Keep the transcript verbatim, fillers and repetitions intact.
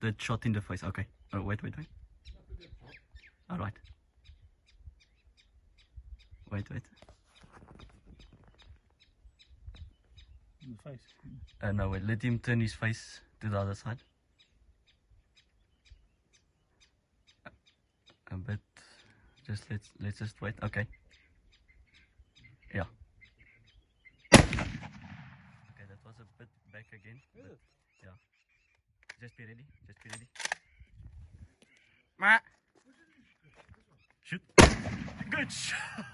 the shot in the face. Okay. Oh, wait, wait, wait. All right. Wait, wait. In the face. Uh, no, wait. Let him turn his face to the other side. A bit. Just let's let's just wait. Okay. Yeah. Okay, that was a bit back again. But yeah. Just be ready. Just be ready. Ma. Shoot. Good shot.